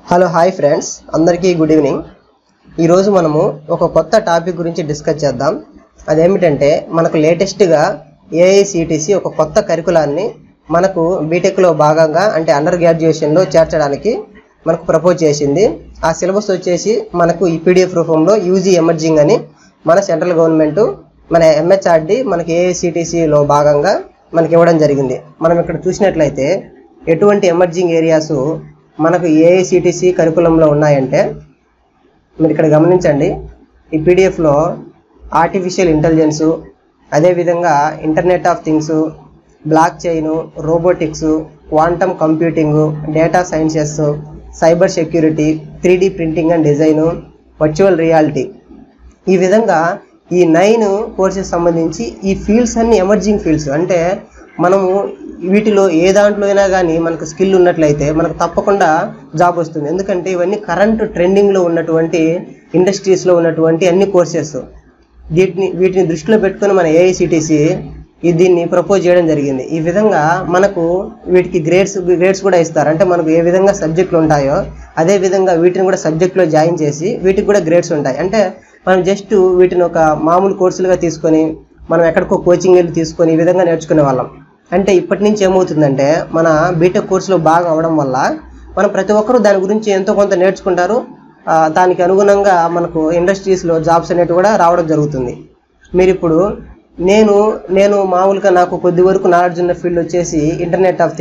Hello hi friends, అందరికీ good evening. ఈరోజు మనము ఒక కొత్త టాపిక్ గురించి డిస్కస్ చేద్దాం. అదేమిటంటే మనకు లేటెస్ట్గా ఏఐసిటిసి ఒక కొత్త కరికులాన్ని మనకు బీటెక్లో భాగంగా అంటే అండర్ గ్రాడ్యుయేషన్లో చేర్చడానికి మనకు ప్రపోజ్ చేసింది. ఆ సిలబస్ వచ్చేసి మనకు ఈ పీడిఎఫ్ రూపంలో యూజీ ఎమర్జింగ్ అని మన సెంట్రల్ గవర్నమెంట్ మన ఎంహెచ్ఆర్డి మనకి ఏఐసిటిసిలో భాగంగా మనకి ఇవ్వడం జరిగింది. మనం ఇక్కడ చూసినట్లయితే ఎటువంటి ఎమర్జింగ్ ఏరియాస్ మనకు ఏఐసిటిసి కరికులంలో ఉన్నాయంటే మీరు ఇక్కడ గమనించండి. ఈ పీడిఎఫ్లో ఆర్టిఫిషియల్ ఇంటెలిజెన్సు, అదేవిధంగా internet of things, block chain, robotics, quantum computing, data sciences, cyber security, 3D printing and design, virtual reality, ఈ విధంగా ఈ 9 కోర్సెస్ సంబంధించి ఈ ఫీల్డ్స్ అన్ని ఎమర్జింగ్ ఫీల్డ్స్. అంటే మనము వీటిలో ఏ దాంట్లో అయినా కానీ మనకు స్కిల్ ఉన్నట్లయితే మనకు తప్పకుండా జాబ్ వస్తుంది. ఎందుకంటే ఇవన్నీ కరెంట్ ట్రెండింగ్లో ఉన్నటువంటి ఇండస్ట్రీస్లో ఉన్నటువంటి అన్ని కోర్సెస్. వీటిని దృష్టిలో పెట్టుకొని మన ఏఐసిటిసి దీన్ని ప్రపోజ్ చేయడం జరిగింది. ఈ విధంగా మనకు వీటికి గ్రేడ్స్ కూడా ఇస్తారు. అంటే మనకు ఏ విధంగా సబ్జెక్టులు ఉంటాయో అదే విధంగా వీటిని కూడా సబ్జెక్టులో జాయిన్ చేసి వీటికి కూడా గ్రేడ్స్ ఉంటాయి. అంటే మనం జస్ట్ వీటిని ఒక మామూలు కోర్సులుగా తీసుకొని మనం ఎక్కడికో కోచింగ్ వెళ్ళి తీసుకొని ఈ విధంగా నేర్చుకునే వాళ్ళం. అంటే ఇప్పటి నుంచి ఏమవుతుందంటే మన బీటెక్ కోర్సులో బాగా అవడం వల్ల మనం ప్రతి ఒక్కరూ దాని గురించి ఎంతో కొంత నేర్చుకుంటారు. దానికి అనుగుణంగా మనకు ఇండస్ట్రీస్లో జాబ్స్ అనేవి కూడా రావడం జరుగుతుంది. మీరు ఇప్పుడు నేను మామూలుగా నాకు కొద్ది వరకు నాలెడ్జ్ ఉన్న ఫీల్డ్ వచ్చేసి ఇంటర్నెట్ ఆఫ్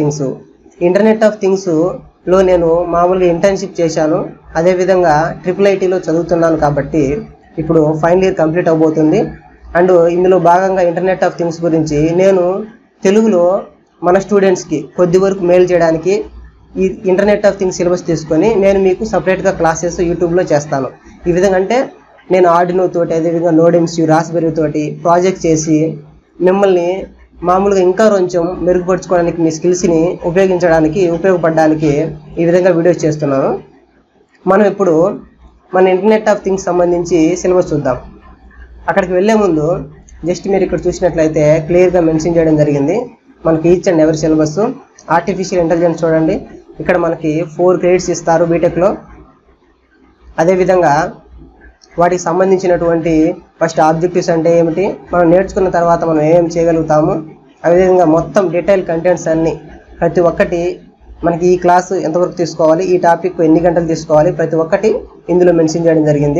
థింగ్స్లో నేను మామూలుగా ఇంటర్న్షిప్ చేశాను. అదేవిధంగా IIITలో చదువుతున్నాను. కాబట్టి ఇప్పుడు ఫైనల్ ఇయర్ కంప్లీట్ అవబోతుంది. అండ్ ఇందులో భాగంగా ఇంటర్నెట్ ఆఫ్ థింగ్స్ గురించి నేను తెలుగులో మన స్టూడెంట్స్కి కొద్ది వరకు మెయిల్ చేయడానికి ఈ ఇంటర్నెట్ ఆఫ్ థింగ్స్ సిలబస్ తీసుకొని నేను మీకు సపరేట్గా క్లాసెస్ యూట్యూబ్లో చేస్తాను. ఈ విధంగా అంటే నేను ఆర్డినో తోటి, అదేవిధంగా నోడెమ్స్, రాస్బెర్రీ తోటి ప్రాజెక్ట్ చేసి మిమ్మల్ని మామూలుగా ఇంకా కొంచెం మెరుగుపరుచుకోవడానికి మీ స్కిల్స్ని ఉపయోగపడడానికి ఈ విధంగా వీడియోస్ చేస్తున్నాను. మనం ఇప్పుడు మన ఇంటర్నెట్ ఆఫ్ థింగ్స్ సంబంధించి సిలబస్ చూద్దాం. అక్కడికి వెళ్ళే ముందు జస్ట్ మీరు ఇక్కడ చూసినట్లయితే క్లియర్గా మెన్షన్ చేయడం జరిగింది మనకి each and every syllabus. Artificial intelligence చూడండి, ఇక్కడ మనకి 4 క్రెడిట్స్ ఇస్తారు బీటెక్లో. అదేవిధంగా వాటికి సంబంధించినటువంటి ఫస్ట్ ఆబ్జెక్టివ్స్ అంటే ఏమిటి, మనం నేర్చుకున్న తర్వాత మనం ఏం చేయగలుగుతాము, అదేవిధంగా మొత్తం డీటెయిల్ కంటెంట్స్ అన్నీ ప్రతి ఒక్కటి మనకి ఈ క్లాసు ఎంతవరకు తీసుకోవాలి, ఈ టాపిక్ ఎన్ని గంటలు తీసుకోవాలి, ప్రతి ఒక్కటి ఇందులో మెన్షన్ చేయడం జరిగింది.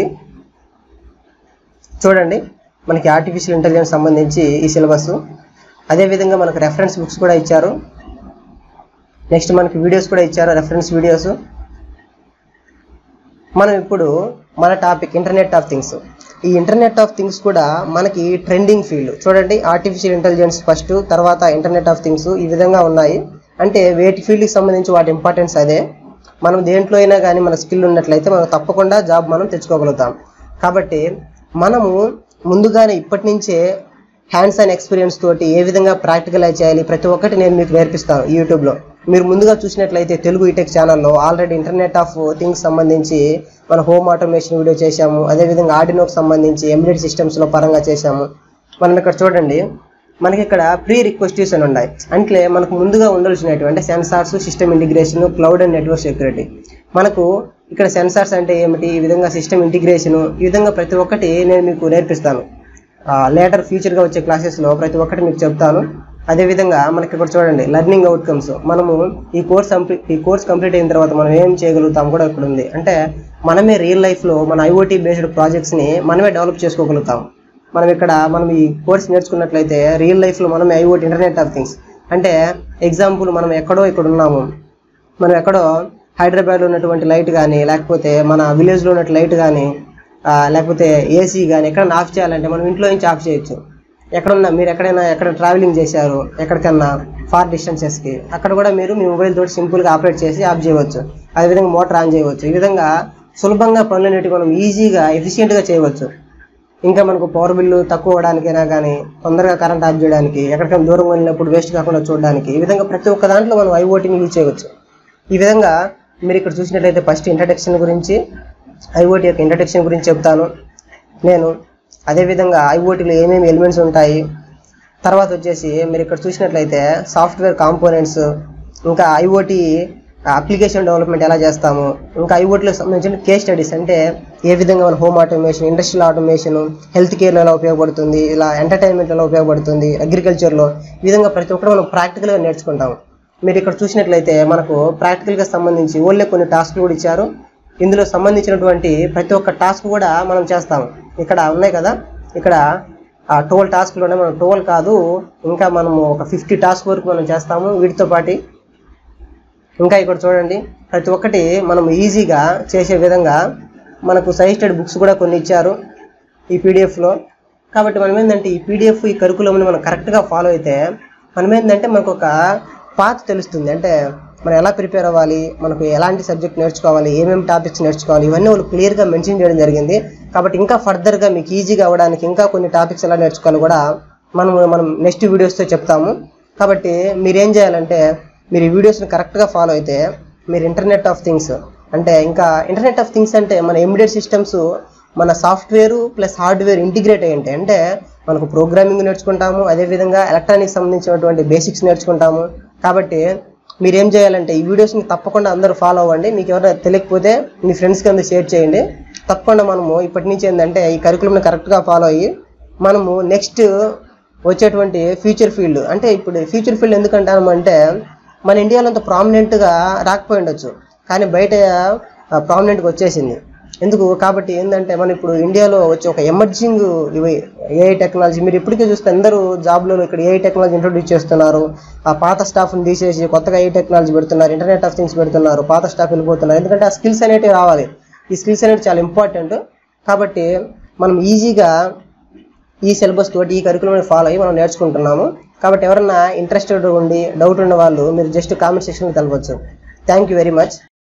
చూడండి, మనకి ఆర్టిఫిషియల్ ఇంటెలిజెన్స్ సంబంధించి ఈ సిలబస్. అదేవిధంగా మనకు రెఫరెన్స్ బుక్స్ కూడా ఇచ్చారు. నెక్స్ట్ మనకి వీడియోస్ కూడా ఇచ్చారు, రెఫరెన్స్ వీడియోస్. మనం ఇప్పుడు మన టాపిక్ ఇంటర్నెట్ ఆఫ్ థింగ్స్. ఈ ఇంటర్నెట్ ఆఫ్ థింగ్స్ కూడా మనకి ట్రెండింగ్ ఫీల్డ్. చూడండి, ఆర్టిఫిషియల్ ఇంటెలిజెన్స్ ఫస్ట్, తర్వాత ఇంటర్నెట్ ఆఫ్ థింగ్స్, ఈ విధంగా ఉన్నాయి. అంటే వేటి ఫీల్డ్కి సంబంధించి వాటి ఇంపార్టెన్స్ అదే. మనం దేంట్లో అయినా కానీ మన స్కిల్ ఉన్నట్లయితే మనం తప్పకుండా జాబ్ మనం తెచ్చుకోగలుగుతాం. కాబట్టి మనము ముందుగానే ఇప్పటి నుంచే హ్యాండ్స్ ఆన్ ఎక్స్పీరియన్స్ తోటి ఏ విధంగా ప్రాక్టికలైజ్ చేయాలి ప్రతి ఒక్కటి నేను మీకు నేర్పిస్తాను యూట్యూబ్లో. మీరు ముందుగా చూసినట్లయితే తెలుగు ఈటెక్ ఛానల్లో ఆల్రెడీ ఇంటర్నెట్ ఆఫ్ థింగ్స్ సంబంధించి మన హోమ్ ఆటోమేషన్ వీడియో చేశాము. అదేవిధంగా ఆర్డినోకి సంబంధించి ఎంబెడెడ్ సిస్టమ్స్లో పరంగా చేశాము. మనం ఇక్కడ చూడండి, మనకి ఇక్కడ ప్రీ రిక్వెస్టివ్స్ అని ఉన్నాయి. అంటే మనకు ముందుగా ఉండాల్సినటువంటి అంటే sensors, system integration, cloud and network security. మనకు ఇక్కడ సెన్సార్స్ అంటే ఏమిటి, ఈ విధంగా సిస్టమ్ ఇంటిగ్రేషను, ఈ విధంగా ప్రతి ఒక్కటి నేను మీకు నేర్పిస్తాను. లేటర్ ఫ్యూచర్గా వచ్చే క్లాసెస్లో ప్రతి ఒక్కటి మీకు చెప్తాను. అదేవిధంగా మనకి ఇక్కడ చూడండి లెర్నింగ్ అవుట్కమ్స్. మనము ఈ కోర్స్ కంప్లీట్ అయిన తర్వాత మనం ఏం చేయగలుగుతాం కూడా ఇక్కడ ఉంది. అంటే మనమే రియల్ లైఫ్లో మన ఐఓటీ బేస్డ్ ప్రాజెక్ట్స్ని మనమే డెవలప్ చేసుకోగలుగుతాం. మనం ఈ కోర్స్ నేర్చుకున్నట్లయితే రియల్ లైఫ్లో మనమే ఐఓటీ ఇంటర్నెట్ ఆఫ్ థింగ్స్ అంటే ఎగ్జాంపుల్ మనం ఇక్కడ ఉన్నాము, మనం ఎక్కడో హైదరాబాద్లో ఉన్నటువంటి లైట్ కానీ, లేకపోతే మన విలేజ్లో ఉన్నట్టు లైట్ కానీ, లేకపోతే ఏసీ కానీ ఎక్కడైనా ఆఫ్ చేయాలంటే మనం ఇంట్లో నుంచి ఆఫ్ చేయొచ్చు. మీరు ఎక్కడ ట్రావెలింగ్ చేశారు ఎక్కడికన్నా ఫార్ డిస్టెన్సెస్కి, అక్కడ కూడా మీరు మీ మొబైల్ తోటి సింపుల్గా ఆపరేట్ చేసి ఆఫ్ చేయవచ్చు. అదేవిధంగా మోటార్ ఆన్ చేయవచ్చు. ఈ విధంగా సులభంగా పనులు అనేవి మనం ఈజీగా ఎఫిషియెంట్గా చేయవచ్చు. ఇంకా మనకు పవర్ బిల్లు తక్కువ అవ్వడానికైనా కానీ, తొందరగా కరెంట్ ఆఫ్ చేయడానికి, ఎక్కడికైనా దూరం వెళ్ళినప్పుడు వేస్ట్ కాకుండా చూడడానికి, ఈ విధంగా ప్రతి ఒక్క దాంట్లో మనం ఐఓటీని యూజ్ చేయవచ్చు. ఈ విధంగా మీరు ఇక్కడ చూసినట్లయితే ఫస్ట్ ఇంట్రడక్షన్ గురించి, ఐఓటీ యొక్క ఇంట్రడక్షన్ గురించి చెప్తాను నేను. అదేవిధంగా ఐఓటీలో ఏమేమి ఎలిమెంట్స్ ఉంటాయి, తర్వాత వచ్చేసి మీరు ఇక్కడ చూసినట్లయితే సాఫ్ట్వేర్ కాంపోనెంట్స్, ఇంకా ఐఓటీ అప్లికేషన్ డెవలప్మెంట్ ఎలా చేస్తాము, ఇంకా ఐఓటీలకు సంబంధించిన కేస్ స్టడీస్, అంటే ఏ విధంగా మన home automation, industrial automation, health కేర్లో ఎలా ఉపయోగపడుతుంది, ఇలా ఎంటర్టైన్మెంట్ ఎలా ఉపయోగపడుతుంది, అగ్రికల్చర్లో, ఈ విధంగా ప్రతి ఒక్కటి మనం ప్రాక్టికల్గా నేర్చుకుంటాము. మీరు ఇక్కడ చూసినట్లయితే మనకు ప్రాక్టికల్గా సంబంధించి ఓన్లీ కొన్ని టాస్క్లు కూడా ఇచ్చారు. ఇందులో సంబంధించినటువంటి ప్రతి ఒక్క టాస్క్ కూడా మనం చేస్తాము. ఇక్కడ ఉన్నాయి కదా, ఇక్కడ 12 టాస్క్లోనే మనం 12 కాదు, ఇంకా మనము ఒక 50 టాస్క్ వరకు మనం చేస్తాము. వీటితో పాటు ఇంకా ఇక్కడ చూడండి, ప్రతి ఒక్కటి మనం ఈజీగా చేసే విధంగా మనకు సజెస్టెడ్ బుక్స్ కూడా కొన్ని ఇచ్చారు ఈ పీడిఎఫ్లో. కాబట్టి మనం ఏంటంటే ఈ పీడిఎఫ్, ఈ కరికులంని మనం కరెక్ట్గా ఫాలో అయితే మనం ఏంటంటే మనకు ఒక పాత్ తెలుస్తుంది. అంటే మనం ఎలా ప్రిపేర్ అవ్వాలి, మనకు ఎలాంటి సబ్జెక్ట్ నేర్చుకోవాలి, ఏమేమి టాపిక్స్ నేర్చుకోవాలి, ఇవన్నీ వాళ్ళు క్లియర్గా మెన్షన్ చేయడం జరిగింది. కాబట్టి ఇంకా ఫర్దర్గా మీకు ఈజీగా అవ్వడానికి ఇంకా కొన్ని టాపిక్స్ ఎలా నేర్చుకోవాలి కూడా మనం నెక్స్ట్ వీడియోస్తో చెప్తాము. కాబట్టి మీరేం చేయాలంటే మీరు ఈ వీడియోస్ని కరెక్ట్గా ఫాలో అయితే మీరు ఇంటర్నెట్ ఆఫ్ థింగ్స్, అంటే ఇంకా ఇంటర్నెట్ ఆఫ్ థింగ్స్ అంటే మన ఎంబెడెడ్ సిస్టమ్స్, మన సాఫ్ట్వేర్ ప్లస్ హార్డ్వేర్ ఇంటిగ్రేట్ అయ్యి ఉంటాయి. అంటే మనకు ప్రోగ్రామింగ్ నేర్చుకుంటాము, అదేవిధంగా ఎలక్ట్రానిక్స్ సంబంధించినటువంటి బేసిక్స్ నేర్చుకుంటాము. కాబట్టి మీరేం చేయాలంటే ఈ వీడియోస్ని తప్పకుండా అందరూ ఫాలో అవ్వండి. మీకు ఎవరైనా తెలియకపోతే మీ ఫ్రెండ్స్కి అందరూ షేర్ చేయండి. తప్పకుండా మనము ఇప్పటి నుంచి ఏంటంటే ఈ కరికులంని కరెక్ట్గా ఫాలో అయ్యి మనము నెక్స్ట్ వచ్చేటువంటి ఫ్యూచర్ ఫీల్డ్, అంటే ఇప్పుడు ఫ్యూచర్ ఫీల్డ్ ఎందుకంటామంటే మన ఇండియాలో అంత ప్రామినెంట్గా రాకపోయి ఉండొచ్చు, కానీ బయట ప్రామినెంట్గా వచ్చేసింది. ఎందుకు కాబట్టి ఏంటంటే మనం ఇప్పుడు ఇండియాలో వచ్చి ఒక ఎమర్జింగ్ ఇవి ఏఐ టెక్నాలజీ, మీరు ఇప్పటికే చూస్తే అందరూ జాబ్లలో ఇక్కడ ఏఐ టెక్నాలజీ ఇంట్రొడ్యూస్ చేస్తున్నారు. ఆ పాత స్టాఫ్ని తీసేసి కొత్తగా ఏఐ టెక్నాలజీ పెడుతున్నారు, ఇంటర్నెట్ ఆఫ్ థింగ్స్ పెడుతున్నారు, పాత స్టాఫ్ వెళ్ళిపోతున్నారు. ఎందుకంటే ఆ స్కిల్స్ అనేవి రావాలి. ఈ స్కిల్స్ అనేవి చాలా ఇంపార్టెంట్. కాబట్టి మనం ఈజీగా ఈ సిలబస్ తోటి ఈ కరికులం ఫాలో అయ్యి మనం నేర్చుకుంటున్నాము. కాబట్టి ఎవరన్నా ఇంట్రెస్టెడ్ ఉండి డౌట్ ఉన్న వాళ్ళు మీరు జస్ట్ కామెంట్ సెక్షన్లో తెలవచ్చు. Thank you very much.